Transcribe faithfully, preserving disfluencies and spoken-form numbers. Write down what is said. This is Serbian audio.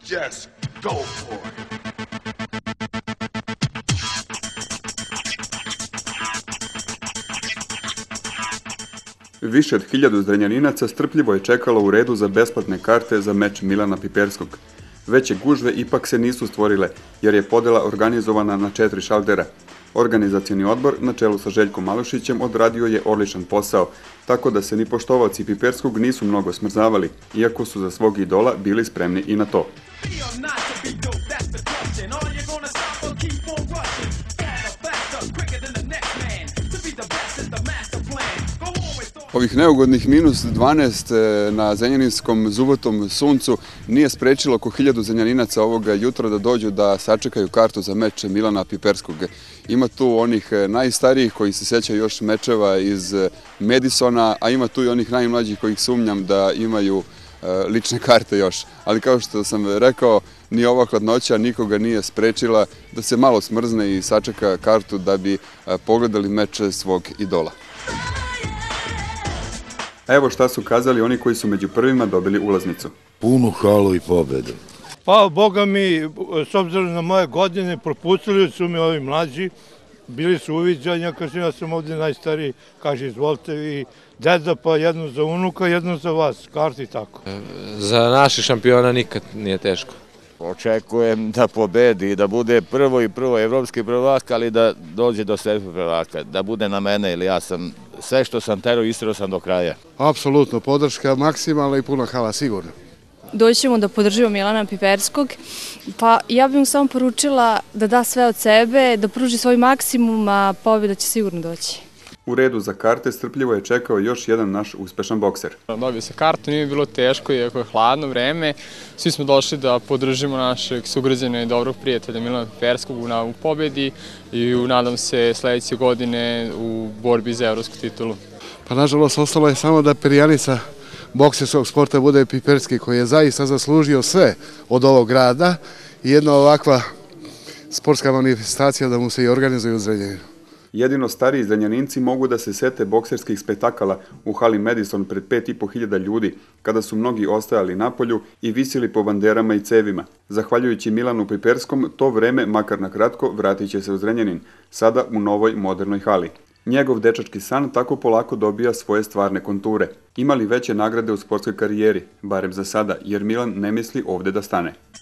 Just go for it. Više od hiljadu Zrenjaninaca strpljivo je čekalo u redu za besplatne karte za meč Milana Piperskog. Veće gužve ipak se nisu stvorile, jer je podela organizovana na četiri šaltera. Organizacioni odbor, na čelu sa Željkom Malušićem, odradio je odličan posao, tako da se ni poštovaoci Piperskog nisu mnogo smrzavali, iako su za svog idola bili spremni i na to. Ovih neugodnih minus dvanaest na zrenjaninskom zubotom suncu nije sprečilo oko hiljadu zrenjaninaca ovoga jutra da dođu da sačekaju kartu za meč Milana Piperskog. Ima tu onih najstarijih koji se sjećaju još mečeva iz Madisona, a ima tu i onih najmlađih kojih sumnjam da imaju lične karte još. Ali kao što sam rekao, ni ova hladnoća nikoga nije sprečila da se malo smrzne i sačeka kartu da bi pogledali meč svog idola. Evo šta su kazali oni koji su među prvima dobili ulaznicu. Punu halu i pobedu. Pa, boga mi, s obzirom na moje godine, propustili su mi ovi mlađi, bili su uviđanja, kažem, ja sam ovdje najstariji, kaže, izvolite vi, deda, pa jedno za unuka, jedno za vas, karti tako. Za naše šampiona nikad nije teško. Očekujem da pobedi, da bude prvo i prvo evropski prvak, ali da dođe do svetskog prvaka, da bude na mene, ili ja sam sve što sam terao, istrao sam do kraja. Apsolutno, podrška maksimalna i puna hala, sigurno. Doći ćemo da podržimo Milana Piperskog, pa ja bih mu samo poručila da da sve od sebe, da pruži svoj maksimum, a pobjeda će sigurno doći. U redu za karte strpljivo je čekao još jedan naš uspešan bokser. Dobio se kartu, nije bilo teško, iako je hladno vreme. Svi smo došli da podržimo našeg sugrađana i dobrog prijatelja Milana Piperskog u pobjedi i nadam se sledeće godine u borbi za evropsku titulu. Pa nažalost, ostalo je samo da perjanica bokserskog sporta bude Piperski, koji je zaista zaslužio sve od ovog grada i jedna ovakva sportska manifestacija da mu se i organizuje u Zrenjaninu. Jedino stariji Zrenjaninci mogu da se sete bokserskih spektakala u hali Madison pred pet i po hiljada ljudi, kada su mnogi ostajali napolju i visili po banderama i cevima. Zahvaljujući Milanu Piperskom, to vreme, makar na kratko, vratit će se u Zrenjanin, sada u novoj modernoj hali. Njegov dečački san tako polako dobija svoje stvarne konture. Ima li veće nagrade u sportskoj karijeri, barem za sada, jer Milan ne misli ovde da stane.